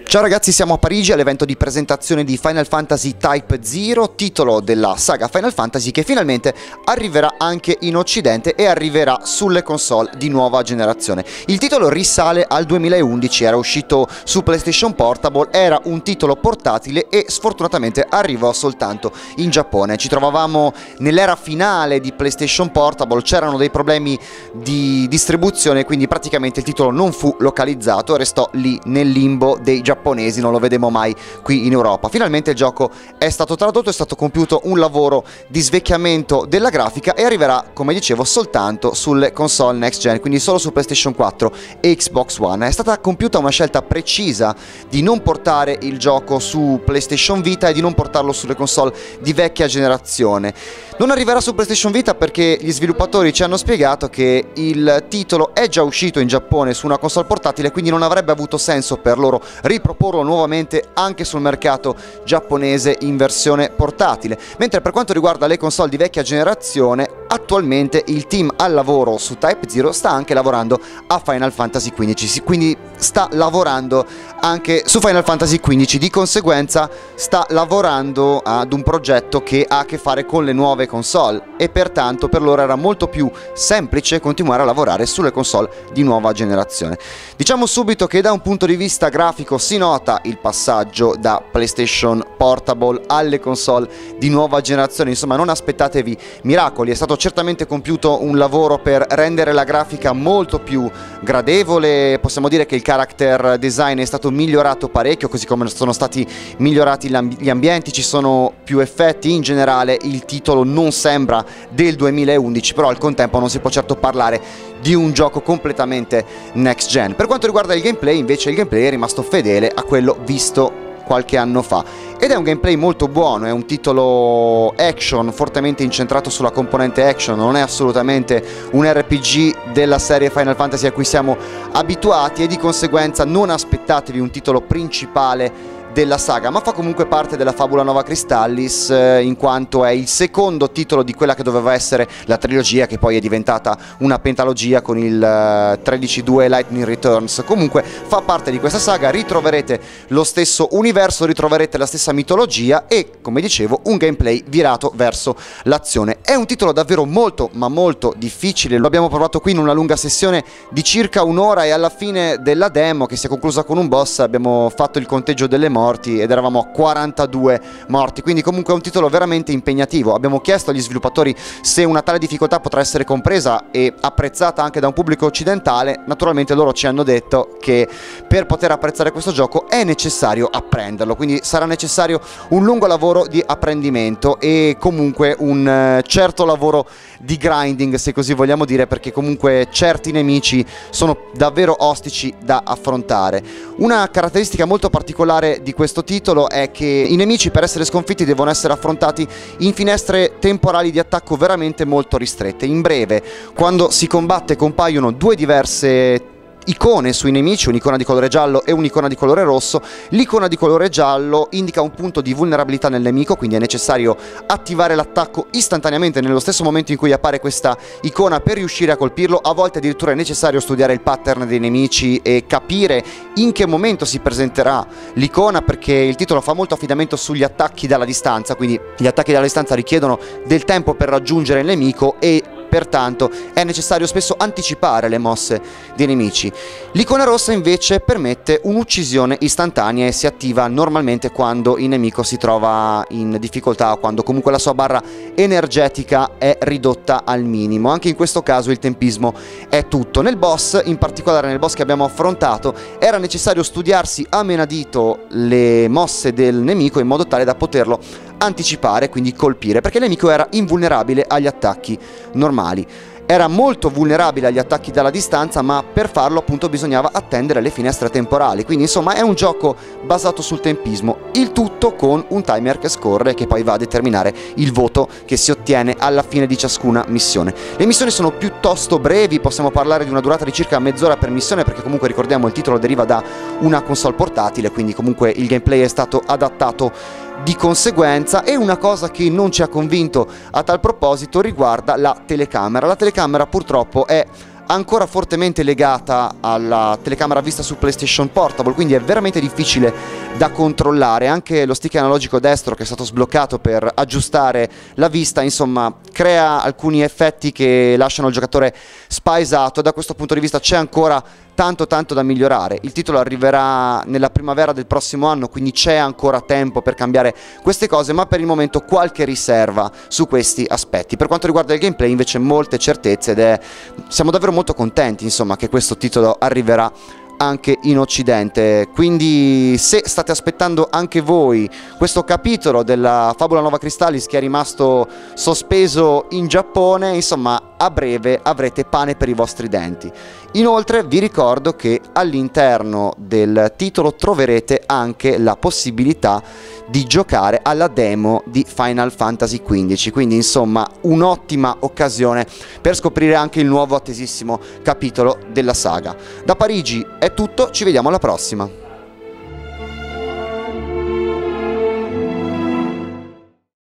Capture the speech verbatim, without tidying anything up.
Ciao ragazzi, siamo a Parigi all'evento di presentazione di Final Fantasy Type Zero, titolo della saga Final Fantasy che finalmente arriverà anche in Occidente e arriverà sulle console di nuova generazione. Il titolo risale al duemilaundici, era uscito su PlayStation Portable, era un titolo portatile e sfortunatamente arrivò soltanto in Giappone. Ci trovavamo nell'era finale di PlayStation Portable, c'erano dei problemi di distribuzione, quindi praticamente il titolo non fu localizzato, restò lì nel limbo dei giapponesi. Non lo vedemo mai qui in Europa. Finalmente il gioco è stato tradotto, è stato compiuto un lavoro di svecchiamento della grafica e arriverà, come dicevo, soltanto sulle console next gen, quindi solo su PlayStation quattro e Xbox One. È stata compiuta una scelta precisa di non portare il gioco su PlayStation Vita e di non portarlo sulle console di vecchia generazione. Non arriverà su PlayStation Vita perché gli sviluppatori ci hanno spiegato che il titolo è già uscito in Giappone su una console portatile, quindi non avrebbe avuto senso per loro riproporlo nuovamente anche sul mercato giapponese in versione portatile. Mentre per quanto riguarda le console di vecchia generazione, attualmente il team al lavoro su Type Zero sta anche lavorando a Final Fantasy quindici, quindi sta lavorando anche su Final Fantasy quindici, di conseguenza sta lavorando ad un progetto che ha a che fare con le nuove console e pertanto per loro era molto più semplice continuare a lavorare sulle console di nuova generazione. Diciamo subito che da un punto di vista grafico si nota il passaggio da PlayStation Portable alle console di nuova generazione, insomma non aspettatevi miracoli, è stato certamente compiuto un lavoro per rendere la grafica molto più gradevole, possiamo dire che il character design è stato migliorato parecchio, così come sono stati migliorati gli ambienti, ci sono più effetti, in generale il titolo non sembra del duemilaundici, però al contempo non si può certo parlare di un gioco completamente next gen. Per quanto riguarda il gameplay, invece il gameplay è rimasto fedele a quello visto qualche anno fa ed è un gameplay molto buono, è un titolo action fortemente incentrato sulla componente action, non è assolutamente un R P G della serie Final Fantasy a cui siamo abituati e di conseguenza non aspettatevi un titolo principale della saga, ma fa comunque parte della Fabula Nova Crystallis eh, in quanto è il secondo titolo di quella che doveva essere la trilogia, che poi è diventata una pentalogia con il eh, tredici due Lightning Returns. Comunque fa parte di questa saga, ritroverete lo stesso universo, ritroverete la stessa mitologia e, come dicevo, un gameplay virato verso l'azione. È un titolo davvero molto ma molto difficile, lo abbiamo provato qui in una lunga sessione di circa un'ora e alla fine della demo, che si è conclusa con un boss, abbiamo fatto il conteggio delle morti ed eravamo a quarantadue morti, quindi comunque è un titolo veramente impegnativo. Abbiamo chiesto agli sviluppatori se una tale difficoltà potrà essere compresa e apprezzata anche da un pubblico occidentale. Naturalmente loro ci hanno detto che per poter apprezzare questo gioco è necessario apprenderlo, quindi sarà necessario un lungo lavoro di apprendimento e comunque un certo lavoro di grinding, se così vogliamo dire, perché comunque certi nemici sono davvero ostici da affrontare. Una caratteristica molto particolare di questo titolo è che i nemici, per essere sconfitti, devono essere affrontati in finestre temporali di attacco veramente molto ristrette. In breve, quando si combatte compaiono due diverse icone sui nemici, un'icona di colore giallo e un'icona di colore rosso. L'icona di colore giallo indica un punto di vulnerabilità nel nemico, quindi è necessario attivare l'attacco istantaneamente nello stesso momento in cui appare questa icona per riuscire a colpirlo. A volte addirittura è necessario studiare il pattern dei nemici e capire in che momento si presenterà l'icona, perché il titolo fa molto affidamento sugli attacchi dalla distanza, quindi gli attacchi dalla distanza richiedono del tempo per raggiungere il nemico e pertanto è necessario spesso anticipare le mosse dei nemici. L'icona rossa invece permette un'uccisione istantanea e si attiva normalmente quando il nemico si trova in difficoltà o quando comunque la sua barra energetica è ridotta al minimo. Anche in questo caso il tempismo è tutto. Nel boss, in particolare nel boss che abbiamo affrontato, era necessario studiarsi a menadito le mosse del nemico in modo tale da poterlo anticipare, quindi colpire, perché il nemico era invulnerabile agli attacchi normali. Era molto vulnerabile agli attacchi dalla distanza, ma per farlo appunto bisognava attendere le finestre temporali, quindi insomma è un gioco basato sul tempismo, il tutto con un timer che scorre che poi va a determinare il voto che si ottiene alla fine di ciascuna missione. Le missioni sono piuttosto brevi, possiamo parlare di una durata di circa mezz'ora per missione, perché comunque ricordiamo il titolo deriva da una console portatile, quindi comunque il gameplay è stato adattato di conseguenza. E una cosa che non ci ha convinto a tal proposito riguarda la telecamera. La telecamera purtroppo è ancora fortemente legata alla telecamera vista su PlayStation Portable, quindi è veramente difficile da controllare. Anche lo stick analogico destro, che è stato sbloccato per aggiustare la vista, insomma crea alcuni effetti che lasciano il giocatore spaesato. Da questo punto di vista c'è ancora tanto tanto da migliorare. Il titolo arriverà nella primavera del prossimo anno, quindi c'è ancora tempo per cambiare queste cose, ma per il momento qualche riserva su questi aspetti. Per quanto riguarda il gameplay invece molte certezze, ed è siamo davvero molto contenti insomma che questo titolo arriverà anche in Occidente. Quindi se state aspettando anche voi questo capitolo della Fabula Nova Crystallis che è rimasto sospeso in Giappone, insomma a breve avrete pane per i vostri denti. Inoltre vi ricordo che all'interno del titolo troverete anche la possibilità di giocare alla demo di Final Fantasy quindici, quindi insomma un'ottima occasione per scoprire anche il nuovo attesissimo capitolo della saga. Da Parigi è tutto, ci vediamo alla prossima.